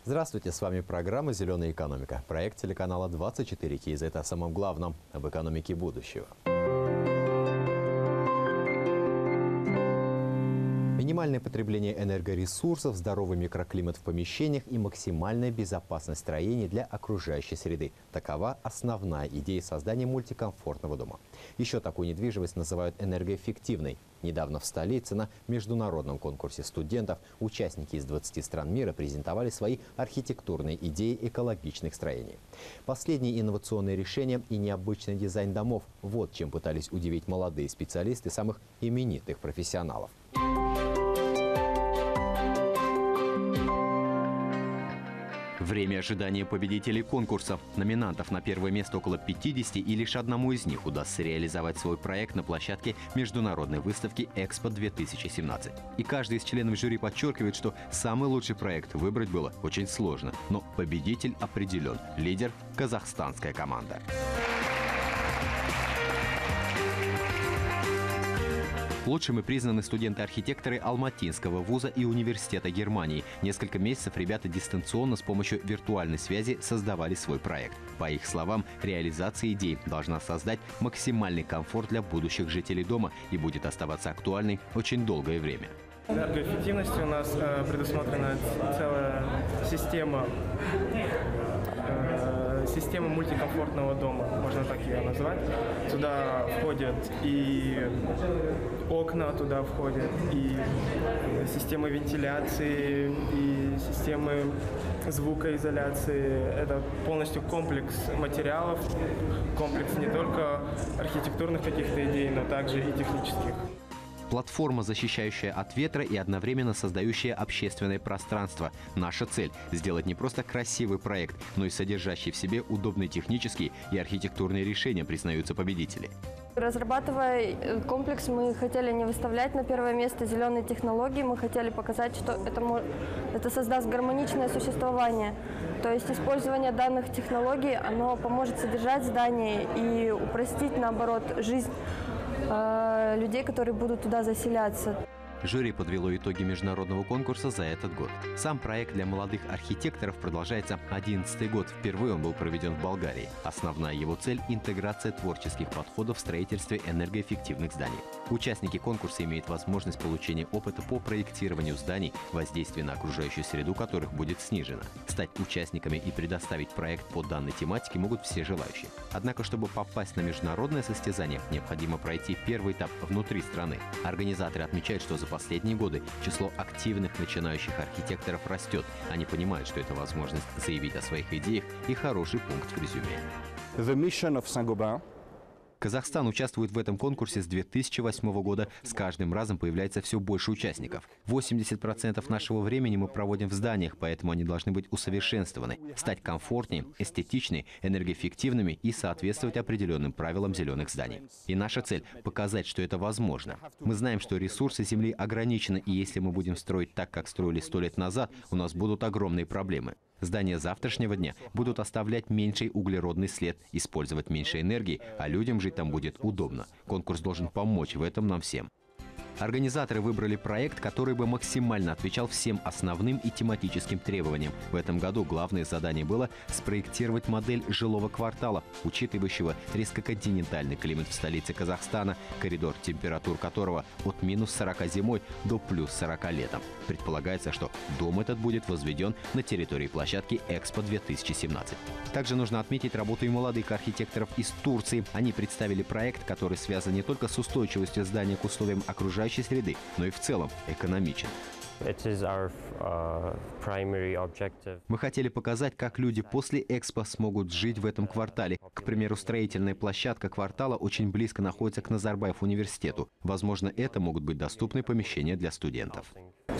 Здравствуйте, с вами программа «Зеленая экономика». Проект телеканала 24 КЗ о самом главном – об экономике будущего. Минимальное потребление энергоресурсов, здоровый микроклимат в помещениях и максимальная безопасность строений для окружающей среды. Такова основная идея создания мультикомфортного дома. Еще такую недвижимость называют энергоэффективной. Недавно в столице на международном конкурсе студентов участники из 20 стран мира презентовали свои архитектурные идеи экологичных строений. Последние инновационные решения и необычный дизайн домов – вот чем пытались удивить молодые специалисты самых именитых профессионалов. Время ожидания победителей конкурса. Номинантов на первое место около 50, и лишь одному из них удастся реализовать свой проект на площадке международной выставки «Экспо-2017». И каждый из членов жюри подчеркивает, что самый лучший проект выбрать было очень сложно. Но победитель определен. Лидер – казахстанская команда. Лучшими признаны студенты-архитекторы Алматинского вуза и университета Германии. Несколько месяцев ребята дистанционно с помощью виртуальной связи создавали свой проект. По их словам, реализация идей должна создать максимальный комфорт для будущих жителей дома и будет оставаться актуальной очень долгое время. Энергоэффективности у нас предусмотрена целая система мультикомфортного дома, можно так ее назвать. Туда входят и окна, туда входят и системы вентиляции, и системы звукоизоляции. Это полностью комплекс материалов, комплекс не только архитектурных каких-то идей, но также и технических. Платформа, защищающая от ветра и одновременно создающая общественное пространство. Наша цель – сделать не просто красивый проект, но и содержащий в себе удобные технические и архитектурные решения, признаются победители. Разрабатывая комплекс, мы хотели не выставлять на первое место зеленые технологии, мы хотели показать, что это создаст гармоничное существование. То есть использование данных технологий, оно поможет содержать здание и упростить, наоборот, жизнь людей, которые будут туда заселяться. Жюри подвело итоги международного конкурса за этот год. Сам проект для молодых архитекторов продолжается 11-й год. Впервые он был проведен в Болгарии. Основная его цель – интеграция творческих подходов в строительстве энергоэффективных зданий. Участники конкурса имеют возможность получения опыта по проектированию зданий, воздействие на окружающую среду которых будет снижено. Стать участниками и предоставить проект по данной тематике могут все желающие. Однако, чтобы попасть на международное состязание, необходимо пройти первый этап внутри страны. Организаторы отмечают, что за последние годы число активных начинающих архитекторов растет. Они понимают, что это возможность заявить о своих идеях и хороший пункт в резюме. The mission of Saint-Gobain. Казахстан участвует в этом конкурсе с 2008 года. С каждым разом появляется все больше участников. 80% нашего времени мы проводим в зданиях, поэтому они должны быть усовершенствованы, стать комфортнее, эстетичнее, энергоэффективными и соответствовать определенным правилам зеленых зданий. И наша цель – показать, что это возможно. Мы знаем, что ресурсы Земли ограничены, и если мы будем строить так, как строили 100 лет назад, у нас будут огромные проблемы. Здания завтрашнего дня будут оставлять меньший углеродный след, использовать меньше энергии, а людям жить там будет удобно. Конкурс должен помочь в этом нам всем. Организаторы выбрали проект, который бы максимально отвечал всем основным и тематическим требованиям. В этом году главное задание было спроектировать модель жилого квартала, учитывающего резко континентальный климат в столице Казахстана, коридор температур которого от -40 зимой до +40 летом. Предполагается, что дом этот будет возведен на территории площадки «Экспо-2017». Также нужно отметить работу и молодых архитекторов из Турции. Они представили проект, который связан не только с устойчивостью здания к условиям окружающей среды, но и в целом экономичен. Мы хотели показать, как люди после Экспо смогут жить в этом квартале. К примеру, строительная площадка квартала очень близко находится к Назарбаев университету. Возможно, это могут быть доступные помещения для студентов.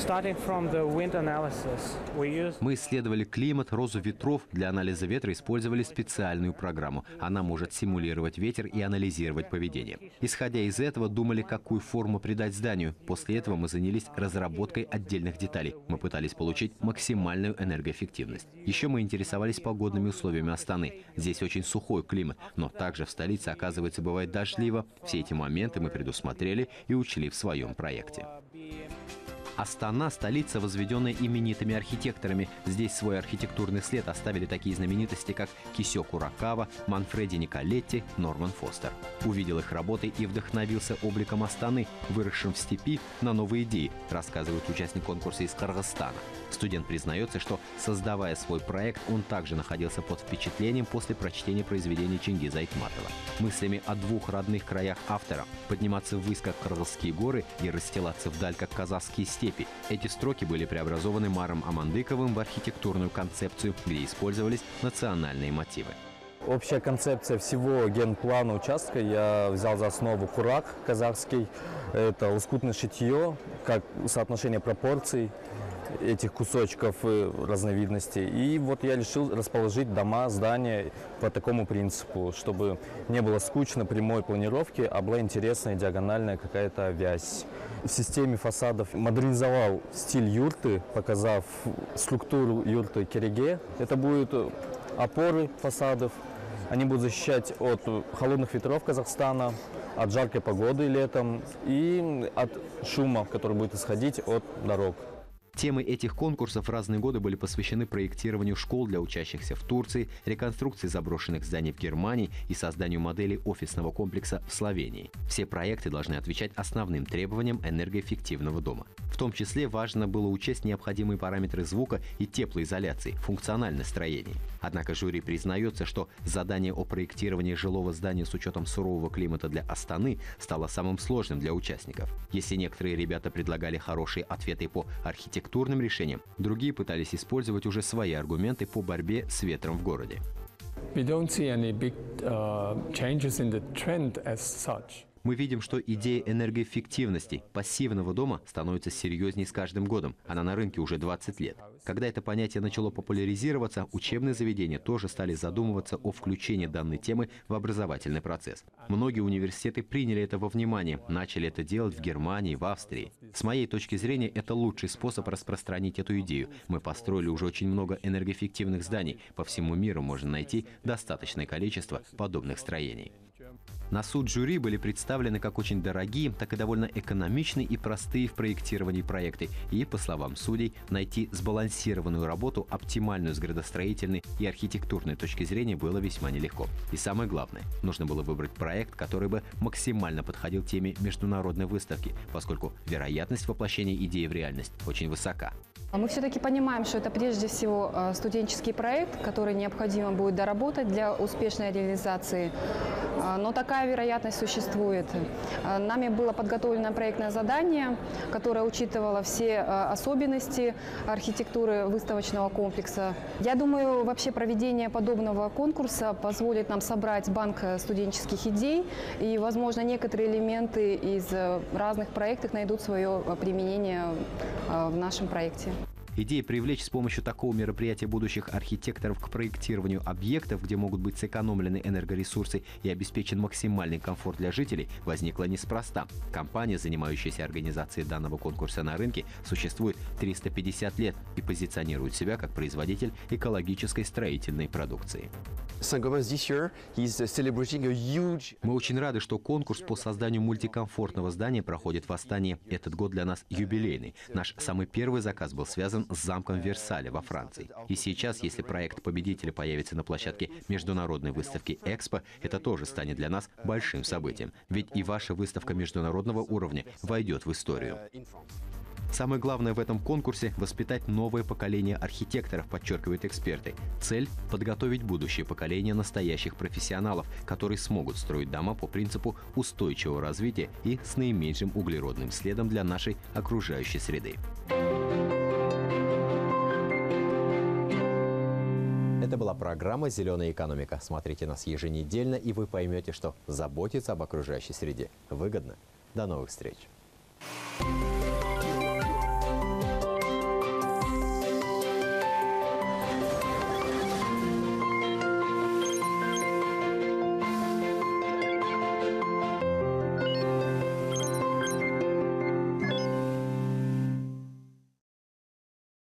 Мы исследовали климат, розу ветров. Для анализа ветра использовали специальную программу. Она может симулировать ветер и анализировать поведение. Исходя из этого, думали, какую форму придать зданию. После этого мы занялись разработкой отдельных деталей. Мы пытались получить максимальную энергоэффективность. Еще мы интересовались погодными условиями Астаны. Здесь очень сухой климат, но также в столице, оказывается, бывает дождливо. Все эти моменты мы предусмотрели и учли в своем проекте. Астана – столица, возведенная именитыми архитекторами. Здесь свой архитектурный след оставили такие знаменитости, как Кисё Курокава, Манфреди Николетти, Норман Фостер. Увидел их работы и вдохновился обликом Астаны, выросшим в степи, на новые идеи, рассказывает участник конкурса из Кыргызстана. Студент признается, что, создавая свой проект, он также находился под впечатлением после прочтения произведения Чингиза Айтматова. Мыслями о двух родных краях автора – подниматься ввысь, как Кыргызские горы, и расстилаться вдаль, как казахские степи. Эти строки были преобразованы Маром Амандыковым в архитектурную концепцию, где использовались национальные мотивы. Общая концепция всего генплана участка я взял за основу курак казахский. Это лоскутное шитье, как соотношение пропорций этих кусочков и разновидностей. И вот я решил расположить дома, здания по такому принципу, чтобы не было скучно прямой планировки, а была интересная диагональная какая-то вязь. В системе фасадов модернизовал стиль юрты, показав структуру юрты кереге. Это будут опоры фасадов. Они будут защищать от холодных ветров Казахстана, от жаркой погоды летом и от шума, который будет исходить от дорог. Темы этих конкурсов в разные годы были посвящены проектированию школ для учащихся в Турции, реконструкции заброшенных зданий в Германии и созданию модели офисного комплекса в Словении. Все проекты должны отвечать основным требованиям энергоэффективного дома. В том числе важно было учесть необходимые параметры звука и теплоизоляции, функциональное строение. Однако жюри признается, что задание о проектировании жилого здания с учетом сурового климата для Астаны стало самым сложным для участников. Если некоторые ребята предлагали хорошие ответы по архитектурным решениям, другие пытались использовать уже свои аргументы по борьбе с ветром в городе. We don't see any big changes in the trend as such. Мы видим, что идея энергоэффективности пассивного дома становится серьезнее с каждым годом. Она на рынке уже 20 лет. Когда это понятие начало популяризироваться, учебные заведения тоже стали задумываться о включении данной темы в образовательный процесс. Многие университеты приняли это во внимание, начали это делать в Германии, в Австрии. С моей точки зрения, это лучший способ распространить эту идею. Мы построили уже очень много энергоэффективных зданий. По всему миру можно найти достаточное количество подобных строений. На суд жюри были представлены как очень дорогие, так и довольно экономичные и простые в проектировании проекты. И, по словам судей, найти сбалансированную работу, оптимальную с градостроительной и архитектурной точки зрения, было весьма нелегко. И самое главное, нужно было выбрать проект, который бы максимально подходил теме международной выставки, поскольку вероятность воплощения идеи в реальность очень высока. Мы все-таки понимаем, что это прежде всего студенческий проект, который необходимо будет доработать для успешной реализации. Но такая вероятность существует. Нами было подготовлено проектное задание, которое учитывало все особенности архитектуры выставочного комплекса. Я думаю, вообще проведение подобного конкурса позволит нам собрать банк студенческих идей, и, возможно, некоторые элементы из разных проектов найдут свое применение в нашем проекте. Идея привлечь с помощью такого мероприятия будущих архитекторов к проектированию объектов, где могут быть сэкономлены энергоресурсы и обеспечен максимальный комфорт для жителей, возникла неспроста. Компания, занимающаяся организацией данного конкурса на рынке, существует 350 лет и позиционирует себя как производитель экологической строительной продукции. Мы очень рады, что конкурс по созданию мультикомфортного здания проходит в Астане. Этот год для нас юбилейный. Наш самый первый заказ был связан с замком Версаля во Франции. И сейчас, если проект победителя появится на площадке международной выставки «Экспо», это тоже станет для нас большим событием. Ведь и ваша выставка международного уровня войдет в историю. Самое главное в этом конкурсе – воспитать новое поколение архитекторов, подчеркивают эксперты. Цель – подготовить будущее поколение настоящих профессионалов, которые смогут строить дома по принципу устойчивого развития и с наименьшим углеродным следом для нашей окружающей среды. Это была программа «Зеленая экономика». Смотрите нас еженедельно, и вы поймете, что заботиться об окружающей среде выгодно. До новых встреч!